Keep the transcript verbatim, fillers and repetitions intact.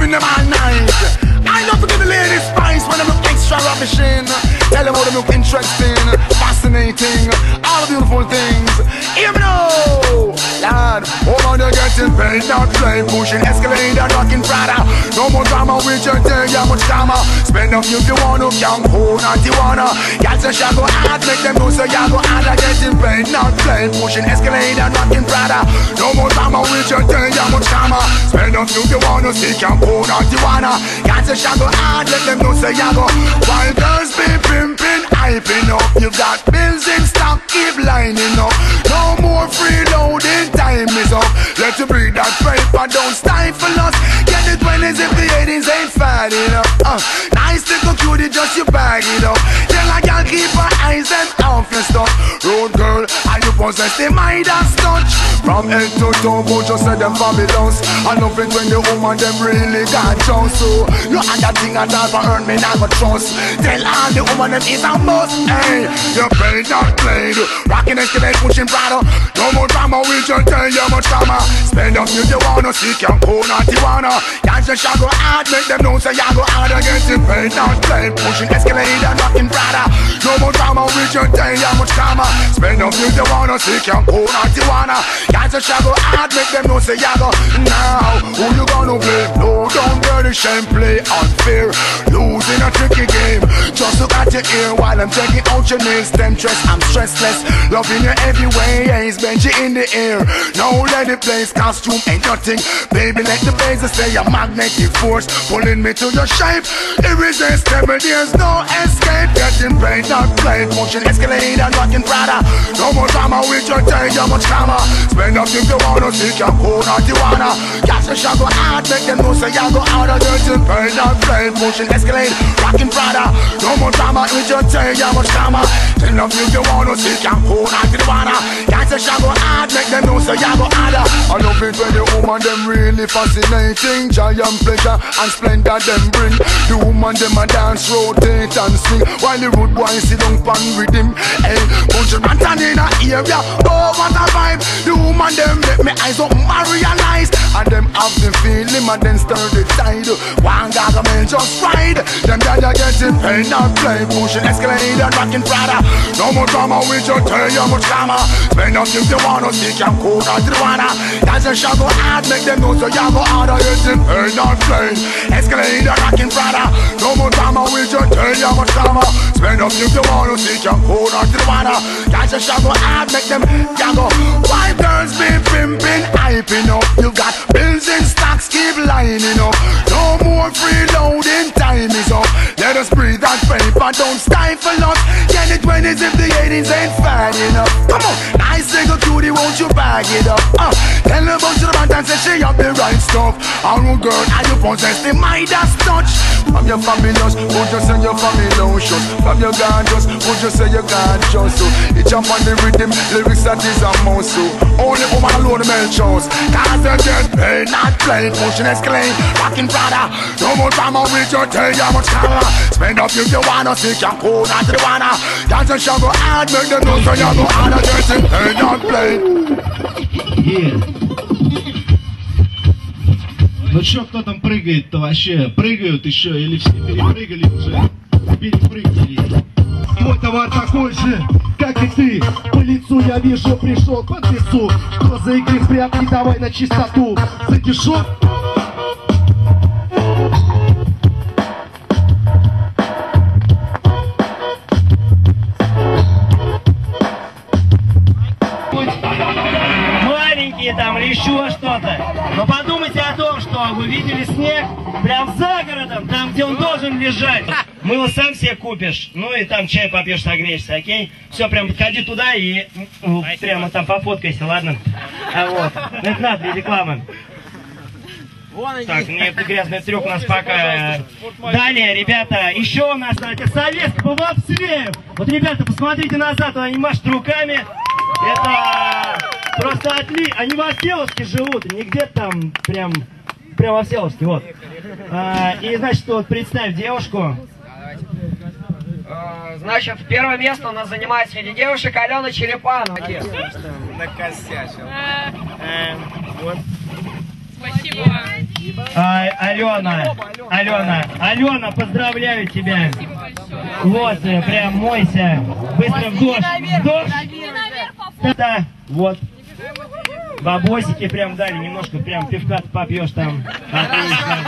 loving them all night. I love to give the ladies spice when them look extra ravishing. Tell them how they look interesting, fascinating, all the beautiful things. Hear me now, Lord. Oh man, you're getting paid, not playing, pushing escalator, rocking Prada. No more drama with your day, yeah, much drama. Spend a few if you want to, can't hold on to wanna. Y'all say shall go hard, make them know so y'all go hard. I'm getting paid, not playing, pushing escalator, rocking Prada. No more drama with your day, yeah, much drama. Spend a few if you want to, see, can't hold on to wanna. Y'all say shall go hard, let them know so y'all go. While girls be pimping, hyping up, you got bills in stock, keep lining up. No more freeloading, time is up. Let you breathe that paper, don't stifle us. Get the twenties if the eighties ain't fat enough. uh, Nice little cutie, just you bag it up. Tell I can't keep her eyes and off your stuff. Road girl, and you possess the Midas touch. From head to toe, but just say them fabulous. I love it when the woman them really got trust. So you and that thing at all for earn me not go trust. Tell all the woman them is a must. Hey, you paid not played. Rockin' escalate, pushing Prada. No more drama, we just tell you much drama. Spend up if you wanna see, can't go not you wanna. Can't just shall go hard, make them know say you go hard. Getting paid not played, pushing escalate and rockin' Prada. No more drama, we just tell you much drama. Spend up if you wanna see, can't go not you wanna. Can't just shall go hard, make them know say you go. Now, who you gonna blame? No, don't get the shame, play unfair. Losing a tricky game, just look at your ear while I'm taking out your nails. Temptress, I'm stressless, loving you every way. Ace Benji in the air, now let it place. Costume ain't nothing, baby, let the blaze say a magnetic force pulling me to your shape. Irresistible, there's no escape. Getting paid, not played, motion escalate and rocking Prada. No more drama with your day, you much drama. Spend up if you wanna see, can't go not you wanna. Gas your shall go hard, make them know say you go out of getting paid, not played, motion escalate, rocking Prada. No more drama with your day, you much drama. Spend up if you wanna see, can't go not you wanna. Gas your shall go hard, make them know say you go harder. I love it when the woman them really fascinating. Giant pleasure and splendor them bring. The woman them a dance, rotate and swing, while the rude boy sit down pan rhythm. Hey, bunch of rantan in a area, oh what a vibe. The woman them make me eyes up and realize. And them have the feeling and then stir the tide. One garment just ride. Them guys are getting paid, not play, pushing escalate and rocking Prada. No more drama with your tell you much drama. Spend up if you wanna see, can't go not you wanna. That's a shall go hard, make them know so you go harder. Getting paid, not play, escalate and rocking Prada. No more drama with your tell you much drama. Spend up if you wanna see, can't go not you wanna. That's a shall go hard, make them you go. Why girls be pimping, hyping up? You got bills in stocks, keep lining up. No more freeloading, time is up. Let us breathe that paper, don't stifle us. Get the twenties if the eighties ain't fat enough. Come on, nice little cutie, won't you bag it up? Uh, tell her about your man and say she have the right stuff. And oh girl, are you possess the Midas touch? From your fabulous, would you say you're fabulous? From your gorgeous, would you say you're gorgeous? So you jump on the rhythm, lyrics that is a mouse. So only woman alone the male shows. Cause they get paid, not played, pushing escalate, rocking Prada. No more drama with your tail, you much camera. Spend up if you wanna see, can't go not you wanna. Dance and shall go hard, make them know so you go harder. Getting paid, not played. Yeah. Ну чё, кто там прыгает-то вообще? Прыгают еще или все перепрыгали уже? Перепрыгали. Мой товар такой же, как и ты. По лицу я вижу, пришел к лицу. Кто за игры спрятали, давай на чистоту. За дешев. Там или еще что-то. Но подумайте о том, что вы видели снег прям за городом, там, где он должен лежать. Мыло сам себе купишь, ну и там чай попьешь, согреешься, окей? Все, прям подходи туда и ну, прямо там пофоткайся, ладно? А вот, это надо для рекламы. Так, нет, грязный трюк у нас пока. Далее, ребята, еще у нас, знаете, советский Вовсвеев. Вот, ребята, посмотрите назад, они машут руками. Это просто отлично. Они в Всеволожске живут, не где-то там, прям, прям во Всеволожске, вот. А, и, значит, вот представь девушку. Значит, первое место у нас занимает среди девушек Алена Черепанова. Накосячил. Вот. Спасибо. А, Алена, Алена, Алена, поздравляю тебя. Вот, э, прям мойся. Быстро в дождь. В дождь. Да, вот. Бабосики прям дали, немножко прям пивка попьешь там. Отлично.